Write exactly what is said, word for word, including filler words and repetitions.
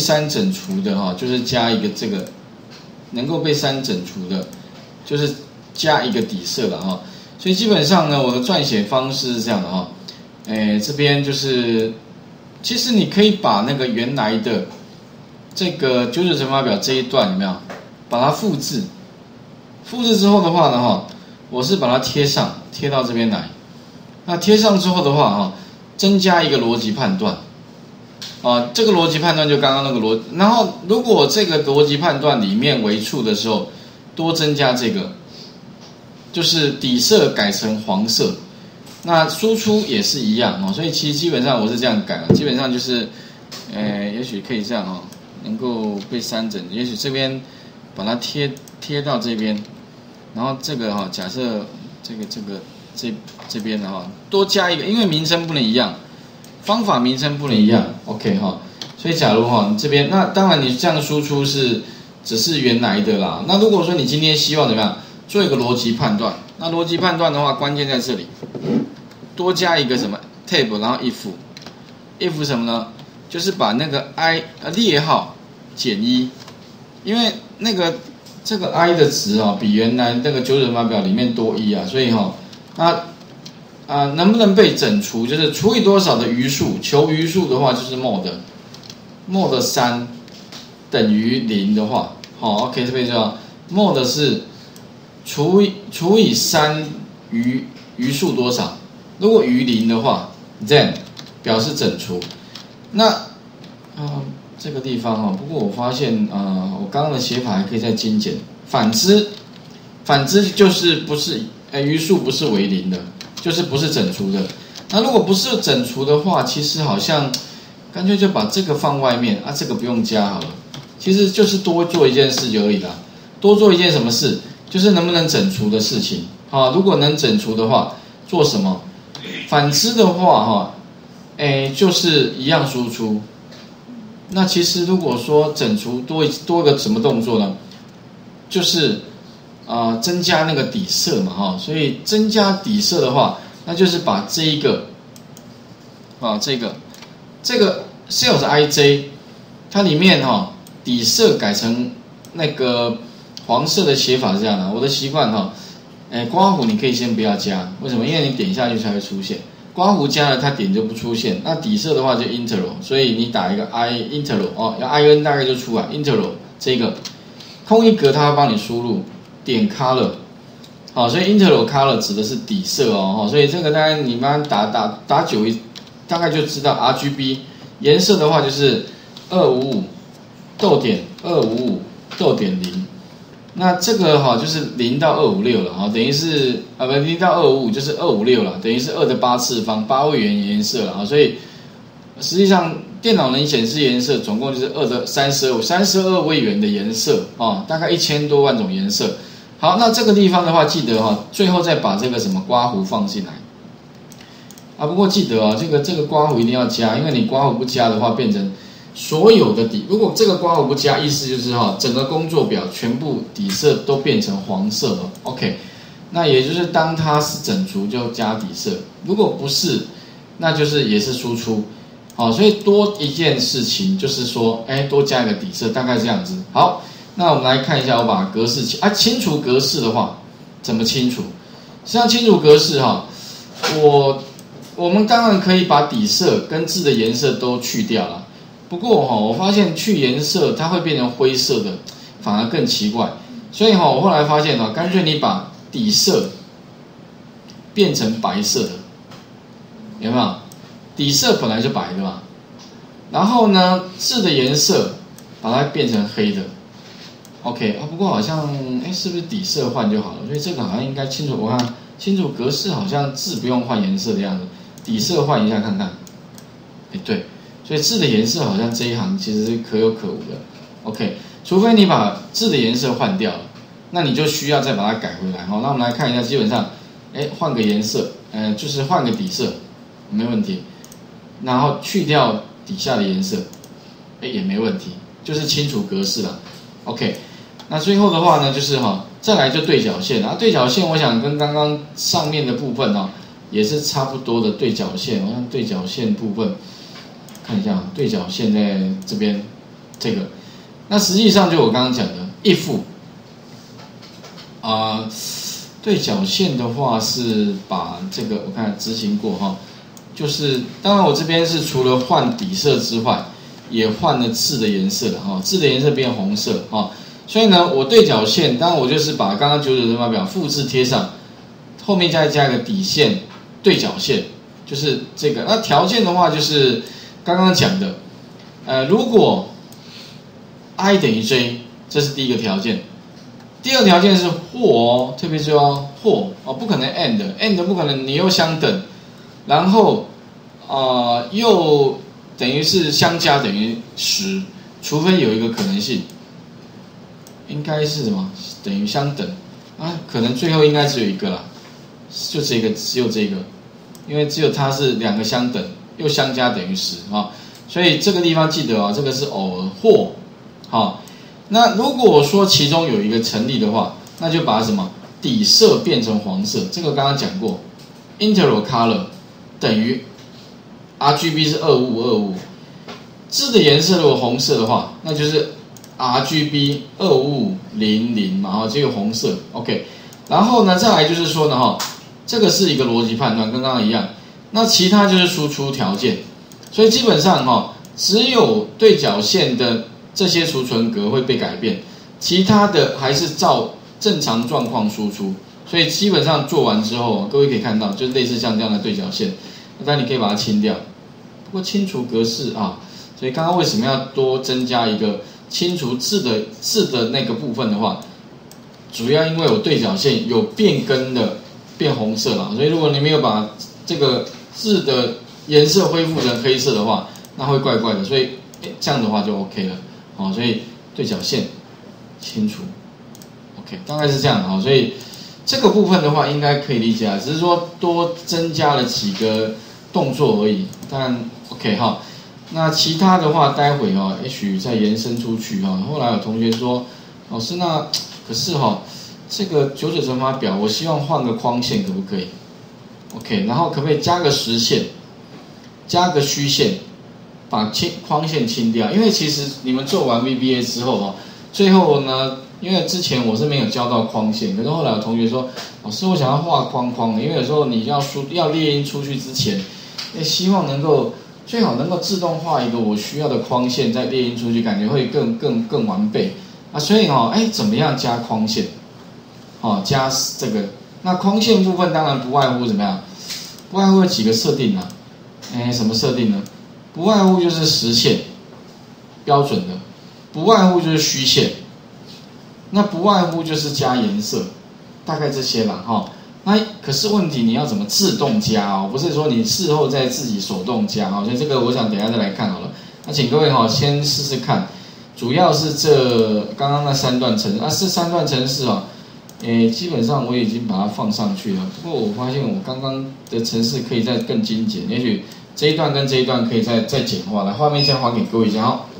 删整除的哈，就是加一个这个能够被删整除的，就是加一个底色了哈。所以基本上呢，我的撰写方式是这样的哈，诶，这边就是，其实你可以把那个原来的这个九九乘法表这一段有没有，把它复制，复制之后的话呢哈，我是把它贴上，贴到这边来。那贴上之后的话哈，增加一个逻辑判断。啊，这个逻辑判断就刚刚那个逻，然后如果这个逻辑判断里面为处的时候，多增加这个，就是底色改成黄色，那输出也是一样哦。所以其实基本上我是这样改的，基本上就是，呃，也许可以这样哦，能够被删整，也许这边把它贴贴到这边，然后这个哈、哦，假设这个这个这这边的哈，多加一个，因为名称不能一样。方法名称不能一样 ，OK 哈，所以假如哈你这边，那当然你这样输出是只是原来的啦。那如果说你今天希望怎么样做一个逻辑判断，那逻辑判断的话，关键在这里，多加一个什么 tab， 然后 if，if 什么呢？就是把那个 i 呃列号减一，因为那个这个 i 的值啊、哦、比原来那个九九乘法表里面多一啊，所以哈、哦、那。啊、呃，能不能被整除？就是除以多少的余数？求余数的话就是 mod，mod 三等于零的话，好、哦、，OK 这边叫 mod 是除以除以三余余数多少？如果余零的话 ，then 表示整除。那啊、呃、这个地方哈、哦，不过我发现啊、呃，我刚刚的写法还可以再精简。反之，反之就是不是呃余数不是为零的。就是不是整除的，那如果不是整除的话，其实好像干脆就把这个放外面啊，这个不用加好了。其实就是多做一件事就而已啦，多做一件什么事，就是能不能整除的事情啊。如果能整除的话，做什么？反之的话哈，哎，就是一样输出。那其实如果说整除多多一个什么动作呢？就是。啊、呃，增加那个底色嘛，哈，所以增加底色的话，那就是把这一个，啊，这个，这个 sales ij， 它里面哈、哦、底色改成那个黄色的写法是这样的。我的习惯哈，哎，刮胡你可以先不要加，为什么？因为你点下去才会出现，刮胡加了它点就不出现。那底色的话就 interval， 所以你打一个 i interval 哦，要 in 大概就出来 interval 这个空一格它会帮你输入。点 color， 好，所以 interval color 指的是底色哦，所以这个大概你慢慢打打打久一，大概就知道 R G B 颜色的话就是二五五逗点二五五逗点零，那这个哈就是零到二五六了哈，等于是啊不零到二五五就是二五六了，等于是二的八次方八位元颜色了啊，所以实际上电脑能显示颜色总共就是二的三十二三十二位元的颜色啊，大概一千多万种颜色。好，那这个地方的话，记得哈、哦，最后再把这个什么刮胡放进来啊。不过记得哦，这个这个刮胡一定要加，因为你刮胡不加的话，变成所有的底。如果这个刮胡不加，意思就是哈、哦，整个工作表全部底色都变成黄色了。OK， 那也就是当它是整除就加底色，如果不是，那就是也是输出。好，所以多一件事情就是说，哎，多加一个底色，大概这样子。好。那我们来看一下，我把格式清啊清除格式的话，怎么清除？实际上清除格式哈，我我们当然可以把底色跟字的颜色都去掉了。不过哈，我发现去颜色它会变成灰色的，反而更奇怪。所以哈，我后来发现哈，干脆你把底色变成白色的，有没有？底色本来就白的嘛。然后呢，字的颜色把它变成黑的。OK 啊，不过好像哎，是不是底色换就好了？所以这个好像应该清楚。我看清楚格式好像字不用换颜色的样子，底色换一下看看。哎，对，所以字的颜色好像这一行其实是可有可无的。OK， 除非你把字的颜色换掉了，那你就需要再把它改回来。好，那我们来看一下，基本上哎换个颜色，呃，就是换个底色，没问题。然后去掉底下的颜色，哎也没问题，就是清除格式了。OK。那最后的话呢，就是哈、哦，再来就对角线啊，对角线我想跟刚刚上面的部分哦，也是差不多的对角线。我看对角线部分，看一下对角线在这边这个。那实际上就我刚刚讲的 if 啊、呃，对角线的话是把这个我看执行过哈，就是当然我这边是除了换底色之外，也换了字的颜色了哈，字的颜色变红色哈，所以呢，我对角线当然我就是把刚刚九九乘法表复制贴上，后面再加一个底线对角线，就是这个。那条件的话就是刚刚讲的，呃，如果 i 等于 j， 这是第一个条件。第二条件是或哦，特别注意哦，或哦，不可能 and，and 不可能你又相等，然后呃又等于是相加等于十，除非有一个可能性，应该是什么等于相等啊？可能最后应该只有一个啦，就这个只有这个，因为只有它是两个相等又相加等于十啊，所以这个地方记得啊，这个是偶尔或。好，那如果说其中有一个成立的话，那就把什么底色变成黄色，这个刚刚讲过 ，integral color 等于 R G B 是二五五二五五，字的颜色如果红色的话，那就是 R G B 二五五零零嘛，哈，这个红色 ，OK。然后呢，再来就是说呢，哈，这个是一个逻辑判断，跟刚刚一样。那其他就是输出条件，所以基本上哈，只有对角线的这些储存格会被改变，其他的还是照正常状况输出。所以基本上做完之后，各位可以看到，就类似像这样的对角线，但你可以把它清掉。不过清除格式啊，所以刚刚为什么要多增加一个清除字的字的那个部分的话，主要因为我对角线有变更的变红色了，所以如果你没有把这个字的颜色恢复成黑色的话，那会怪怪的，所以这样的话就 OK 了。好，所以对角线清除 ，OK， 大概是这样。好，所以这个部分的话应该可以理解啊，只是说多增加了几个动作而已。但 OK 哈，那其他的话待会哈，也许再延伸出去哈。后来有同学说，老师那可是哈，这个九九乘法表我希望换个框线可不可以 ？OK， 然后可不可以加个实线，加个虚线？把清框线清掉，因为其实你们做完 V B A 之后哦，最后呢，因为之前我是没有教到框线，可是后来有同学说，老师我想要画框框，因为有时候你要输要列印出去之前，也希望能够最好能够自动画一个我需要的框线，再列印出去，感觉会更更更完备啊。所以哦，哎，怎么样加框线？哦，加这个那框线部分当然不外乎怎么样？不外乎有几个设定啊？哎，什么设定呢？不外乎就是实线，标准的；不外乎就是虚线，那不外乎就是加颜色，大概这些啦哈。那可是问题你要怎么自动加哦？不是说你事后再自己手动加哦。所以这个我想等一下再来看好了。那请各位哈先试试看，主要是这刚刚那三段程啊，这三段程式啊，诶，基本上我已经把它放上去了。不过我发现我刚刚的程式可以再更精简，也许。这一段跟这一段可以再再简化，来画面先还给各位一下哈。